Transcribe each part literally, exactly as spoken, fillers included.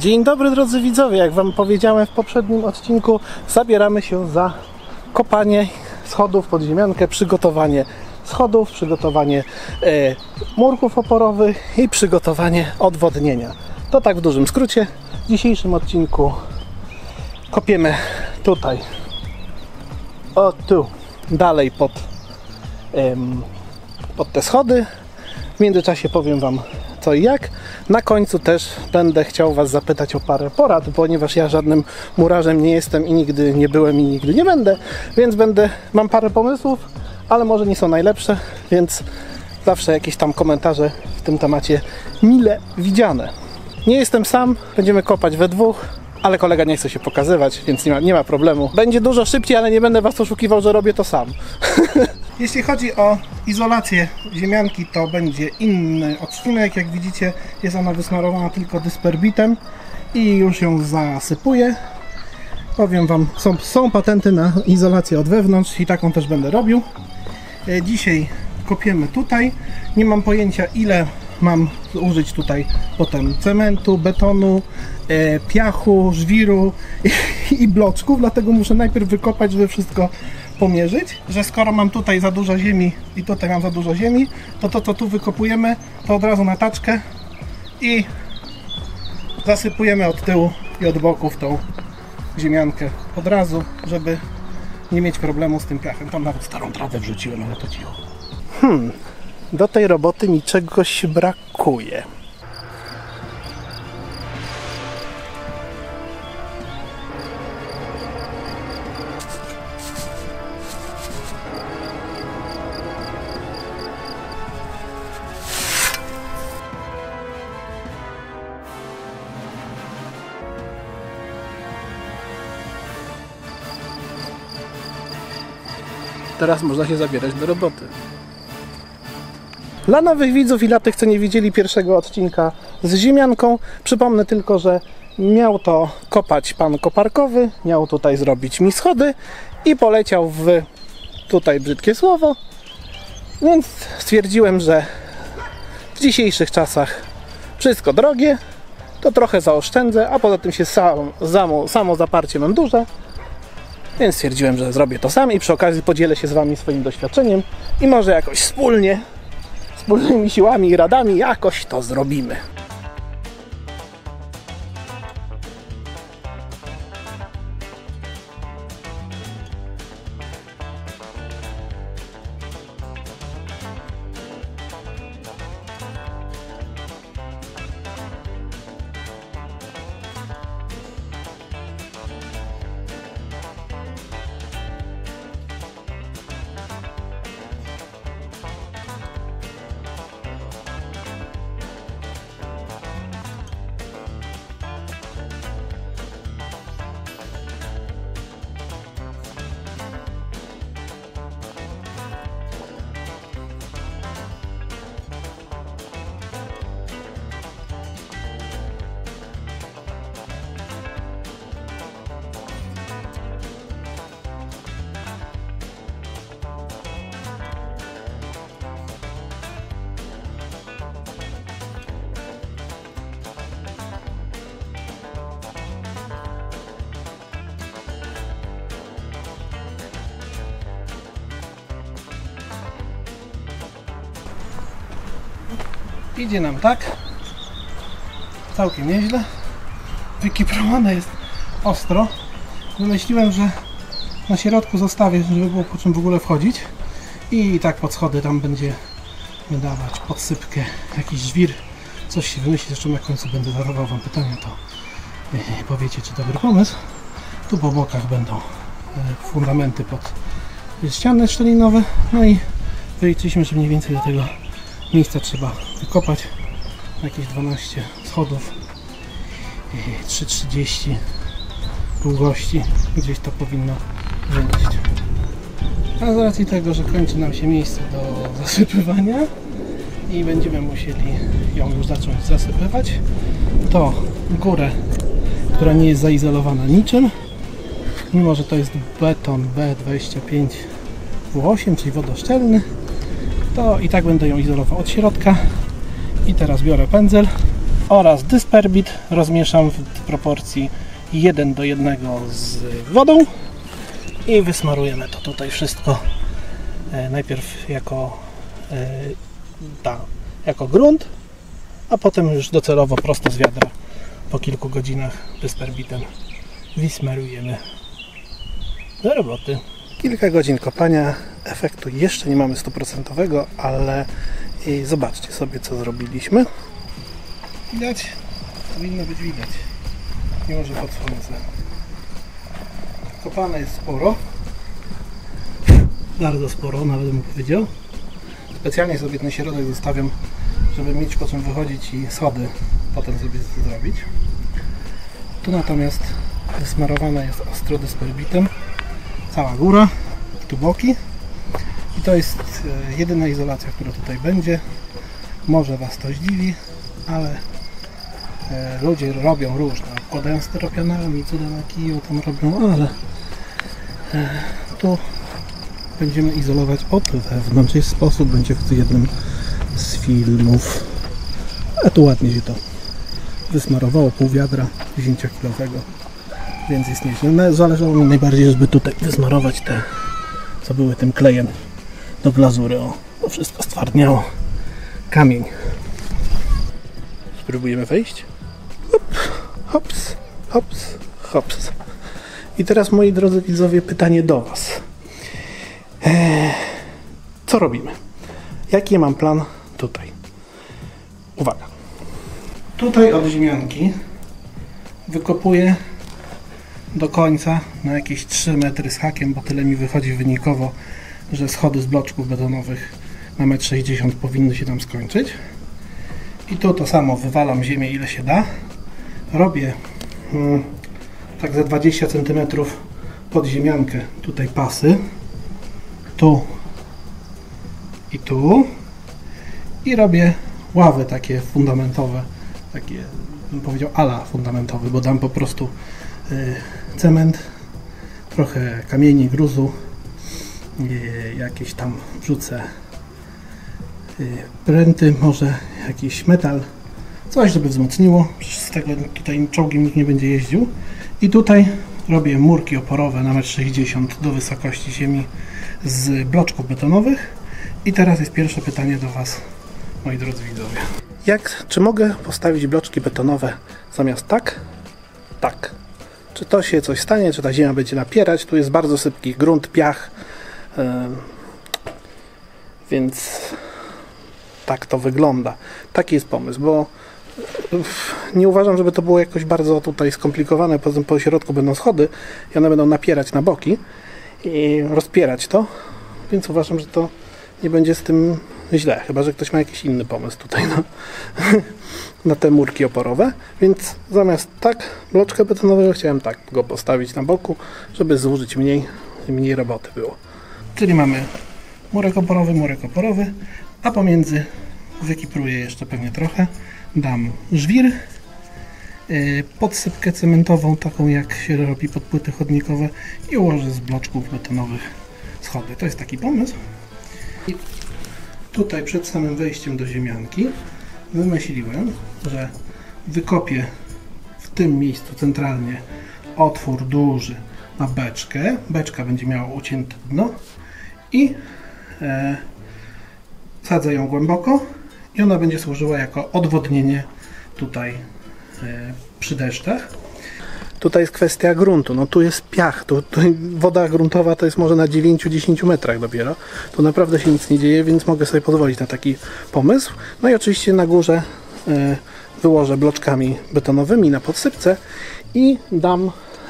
Dzień dobry drodzy widzowie, jak wam powiedziałem w poprzednim odcinku, zabieramy się za kopanie schodów pod ziemiankę, przygotowanie schodów, przygotowanie e, murków oporowych i przygotowanie odwodnienia. To tak w dużym skrócie. W dzisiejszym odcinku kopiemy tutaj, o tu, dalej pod, em, pod te schody. W międzyczasie powiem wam co i jak. Na końcu też będę chciał was zapytać o parę porad, ponieważ ja żadnym murarzem nie jestem i nigdy nie byłem i nigdy nie będę, więc będę, mam parę pomysłów, ale może nie są najlepsze, więc zawsze jakieś tam komentarze w tym temacie mile widziane. Nie jestem sam, będziemy kopać we dwóch, ale kolega nie chce się pokazywać, więc nie ma, nie ma problemu. Będzie dużo szybciej, ale nie będę was oszukiwał, że robię to sam. Jeśli chodzi o izolację ziemianki, to będzie inny odcinek. Jak widzicie, jest ona wysmarowana tylko dysperbitem i już ją zasypuję. Powiem wam, są, są patenty na izolację od wewnątrz i taką też będę robił. Dzisiaj kopiemy tutaj. Nie mam pojęcia, ile mam użyć tutaj potem cementu, betonu, e, piachu, żwiru i, i bloczków, dlatego muszę najpierw wykopać, żeby wszystko pomierzyć, że skoro mam tutaj za dużo ziemi i tutaj mam za dużo ziemi, to to co tu wykopujemy, to od razu na taczkę i zasypujemy od tyłu i od boków tą ziemiankę od razu, żeby nie mieć problemu z tym piachem. Tam nawet starą trawę wrzuciłem, ale to cicho. Hmm, do tej roboty mi czegoś brakuje. Teraz można się zabierać do roboty. Dla nowych widzów i dla tych, co nie widzieli pierwszego odcinka z ziemianką, przypomnę tylko, że miał to kopać pan koparkowy, miał tutaj zrobić mi schody i poleciał w, tutaj brzydkie słowo, więc stwierdziłem, że w dzisiejszych czasach wszystko drogie, to trochę zaoszczędzę, a poza tym się sam, samo, samo zaparcie mam duże. Więc stwierdziłem, że zrobię to sam i przy okazji podzielę się z wami swoim doświadczeniem i może jakoś wspólnie, wspólnymi siłami i radami jakoś to zrobimy. Idzie nam tak, całkiem nieźle, wykiprowane jest ostro. Wymyśliłem, że na środku zostawię, żeby było po czym w ogóle wchodzić i tak pod schody tam będzie wydawać podsypkę, jakiś żwir, coś się wymyśli, zresztą na końcu będę zadawał wam pytania, to powiecie, czy dobry pomysł. Tu po bokach będą fundamenty pod ściany szczelinowe, no i wyliczyliśmy, że mniej więcej do tego miejsca trzeba wykopać jakieś dwanaście schodów, trzy trzydzieści długości, gdzieś to powinno wyjść. A z racji tego, że kończy nam się miejsce do zasypywania i będziemy musieli ją już zacząć zasypywać, to górę, która nie jest zaizolowana niczym, mimo że to jest beton B dwadzieścia pięć W osiem, czyli wodoszczelny, to i tak będę ją izolował od środka. I teraz biorę pędzel, oraz dysperbit rozmieszam w proporcji jeden do jednego z wodą i wysmarujemy to tutaj wszystko e, najpierw jako, e, ta, jako grunt, a potem już docelowo prosto z wiadra po kilku godzinach dysperbitem wysmarujemy do roboty. Kilka godzin kopania, efektu jeszcze nie mamy stuprocentowego, ale i zobaczcie sobie, co zrobiliśmy. Widać? Powinno być widać. Mimo że pod słońce. Kopane jest sporo. Bardzo sporo, nawet bym powiedział. Specjalnie sobie ten środek zostawiam, żeby mieć po czym wychodzić i schody potem sobie zrobić. Tu natomiast wysmarowana jest ostro dysperbitem cała góra, tu boki. I to jest jedyna izolacja, która tutaj będzie. Może Was to zdziwi, ale e, ludzie robią różne. Wkładają styropianami, cuda na kiju tam robią, ale e, tu będziemy izolować od wewnątrz. Jest sposób, będzie w jednym z filmów. A tu ładnie się to wysmarowało, pół wiadra dziesięciokilowego, więc jest nieźle. No, zależało mi najbardziej, żeby tutaj wysmarować te, co były tym klejem do glazury. O, to wszystko stwardniało. Kamień. Spróbujemy wejść. Hop, hops, hops, hops. I teraz, moi drodzy widzowie, pytanie do Was. Eee, co robimy? Jaki mam plan tutaj? Uwaga. Tutaj od ziemianki wykopuję do końca na jakieś trzy metry z hakiem, bo tyle mi wychodzi wynikowo, że schody z bloczków betonowych na metr sześćdziesiąt powinny się tam skończyć. I tu to samo, wywalam ziemię ile się da. Robię hmm, tak za dwadzieścia centymetrów pod ziemiankę tutaj pasy. Tu i tu. I robię ławy takie fundamentowe, takie bym powiedział ala fundamentowy, bo dam po prostu y, cement, trochę kamieni, gruzu, y, jakieś tam wrzucę y, pręty, może jakiś metal, coś żeby wzmocniło, z tego tutaj czołgiem nikt nie będzie jeździł. I tutaj robię murki oporowe na metr sześćdziesiąt do wysokości ziemi z bloczków betonowych. I teraz jest pierwsze pytanie do Was, moi drodzy widzowie. Jak, czy mogę postawić bloczki betonowe zamiast tak? Tak. Czy to się coś stanie, czy ta ziemia będzie napierać? Tu jest bardzo sypki grunt, piach, yy, więc tak to wygląda. Taki jest pomysł, bo yy, nie uważam, żeby to było jakoś bardzo tutaj skomplikowane. Poza tym po środku będą schody i one będą napierać na boki i rozpierać to, więc uważam, że to nie będzie z tym źle, chyba że ktoś ma jakiś inny pomysł tutaj na, na te murki oporowe, więc zamiast tak bloczka betonowego chciałem tak go postawić na boku, żeby zużyć mniej, mniej roboty było. Czyli mamy murek oporowy, murek oporowy, a pomiędzy wykipruję jeszcze pewnie trochę, dam żwir, yy, podsypkę cementową, taką jak się robi pod płyty chodnikowe i ułożę z bloczków betonowych schody. To jest taki pomysł. I tutaj przed samym wejściem do ziemianki wymyśliłem, że wykopię w tym miejscu centralnie otwór duży na beczkę. Beczka będzie miała ucięte dno i e, sadzę ją głęboko i ona będzie służyła jako odwodnienie tutaj e, przy deszczach. Tutaj jest kwestia gruntu, no tu jest piach, tu, tu woda gruntowa to jest może na dziewięć do dziesięciu metrach dopiero, tu naprawdę się nic nie dzieje, więc mogę sobie pozwolić na taki pomysł. No i oczywiście na górze y, wyłożę bloczkami betonowymi na podsypce i dam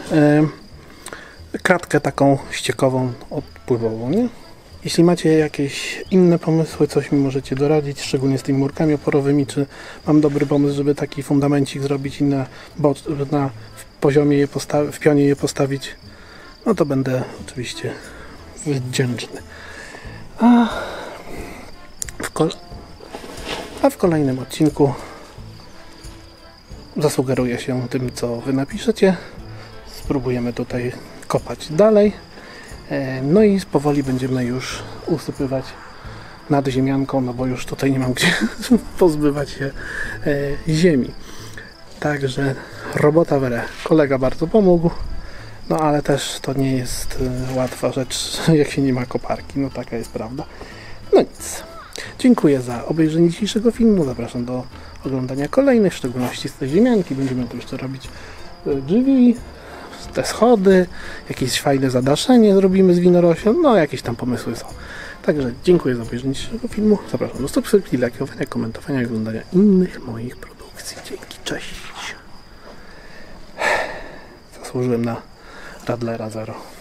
y, kratkę taką ściekową, odpływową, nie? Jeśli macie jakieś inne pomysły, coś mi możecie doradzić, szczególnie z tymi murkami oporowymi, czy mam dobry pomysł, żeby taki fundamencik zrobić i na, na w poziomie je postawić, w pionie je postawić, no to będę oczywiście wdzięczny. A w, kol a w kolejnym odcinku zasugeruję się tym, co Wy napiszecie. Spróbujemy tutaj kopać dalej. No i powoli będziemy już usypywać nad ziemianką, no bo już tutaj nie mam gdzie pozbywać się ziemi. Także robota w re. Kolega bardzo pomógł, no ale też to nie jest y, łatwa rzecz, jak się nie ma koparki, no taka jest prawda. No nic. Dziękuję za obejrzenie dzisiejszego filmu, zapraszam do oglądania kolejnych, w szczególności z tej ziemianki. Będziemy tu jeszcze robić y, drzwi, te schody, jakieś fajne zadaszenie zrobimy z winoroślą, no jakieś tam pomysły są. Także dziękuję za obejrzenie dzisiejszego filmu, zapraszam do subskrypcji, lajkowania, komentowania i oglądania innych moich produkcji. Dzięki, cześć! Zasłużyłem na Radlera Zero.